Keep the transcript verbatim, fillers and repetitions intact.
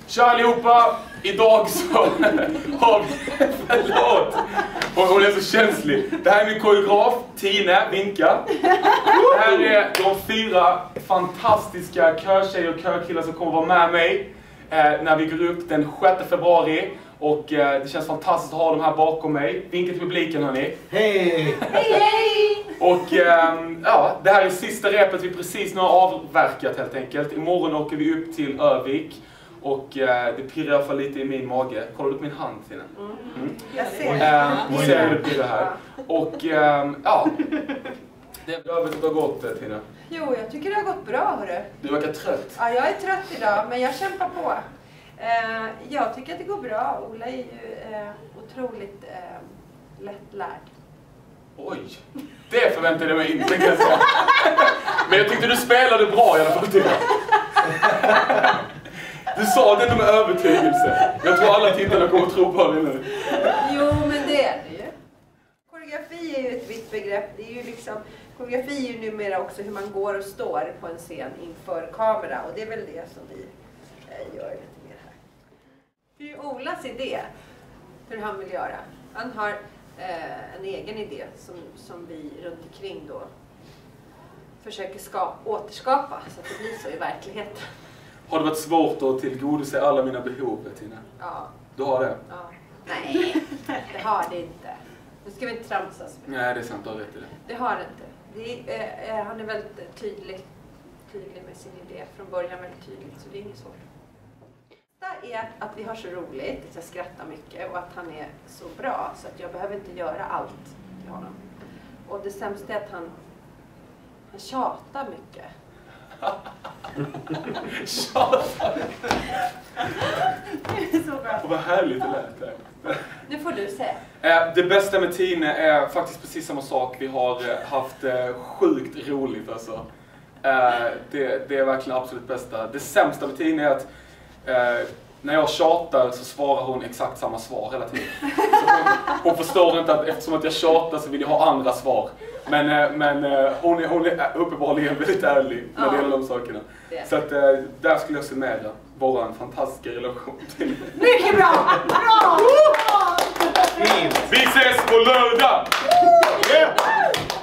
Tja allihopa! Idag så har vi... Förlåt! Hon är så känslig. Det här är min koreograf, Tine, vinka. Det här är de fyra fantastiska körtjejer och körkillar som kommer vara med mig eh, när vi går upp den sjätte februari. Och eh, det känns fantastiskt att ha dem här bakom mig. Vinka till publiken, hörni. Hej! Hej, hej! Och eh, ja, det här är sista repet vi precis nu har avverkat helt enkelt. Imorgon åker vi upp till Övik. Och eh, det pirrar i alla fall lite i min mage. Kollar du på min hand, Tina? Mm. Mm. Jag ser. Eh, ser hur det pirrar här. Och eh, ja, det är övrigt har gått, Tina. Jo, jag tycker det har gått bra, hörru. Du verkar trött. Ja, jag är trött idag, men jag kämpar på. Eh, jag tycker att det går bra. Ola är ju eh, otroligt eh, lättlärd. Oj, det förväntade jag mig inte, kan jag säga. Men jag tyckte du spelade bra i alla fall, Tina. Du sa det med övertygelse. Jag tror alla tittarna kommer att tro på det nu. Jo, men det är det ju. Koreografi är ju ett vitt begrepp. Det är ju liksom, koreografi är ju numera också hur man går och står på en scen inför kamera. Och det är väl det som vi eh, gör lite mer här. Det är ju Olas idé hur han vill göra. Han har eh, en egen idé som, som vi runt omkring då försöker skapa, återskapa så att det blir så i verkligheten. Har det varit svårt att tillgodose alla mina behov, Tina? Ja. Du har det? Ja. Nej, det har det inte. Nu ska vi inte tramsas. Nej, det är sant, du har rätt i det. Det har det inte. Det är, eh, han är väldigt tydlig, tydlig med sin idé. Från början väldigt tydligt, så det är inget svårt. Det är att vi har så roligt, att jag skrattar mycket och att han är så bra så att jag behöver inte göra allt till honom. Och det sämsta är att han, han tjatar mycket. Tjatar! Det är så bra. Och vad härligt det lät där. Nu får du säga. Det bästa med Tine är faktiskt precis samma sak. Vi har haft sjukt roligt alltså. Det, det är verkligen absolut bästa. Det sämsta med Tine är att när jag tjatar så svarar hon exakt samma svar hela tiden. Så hon, hon förstår inte att eftersom att jag tjatar så vill jag ha andra svar. Men, men hon, är, hon är uppenbarligen väldigt ärlig när det gäller de sakerna. Så att där skulle jag summera våran fantastiska relation till. Mycket bra! Bra! Vi ses på lördag! Yeah!